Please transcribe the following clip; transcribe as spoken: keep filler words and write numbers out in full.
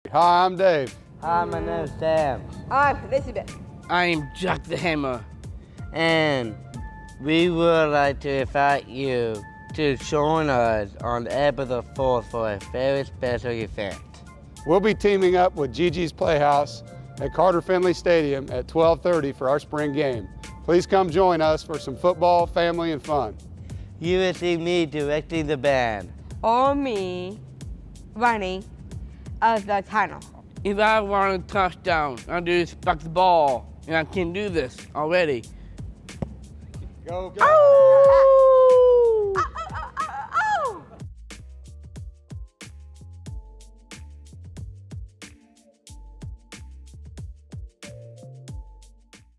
Hi, I'm Dave. Hi, my name is Sam. I'm Elizabeth. I'm Jack the Hammer. And we would like to invite you to join us on April fourth for a very special event. We'll be teaming up with Gigi's Playhouse at Carter Finley Stadium at twelve thirty for our spring game. Please come join us for some football, family, and fun. You will see me directing the band. Or me running as the tunnel. If I want a touchdown, I do is back the ball, and I can do this already. Go, go! Oh!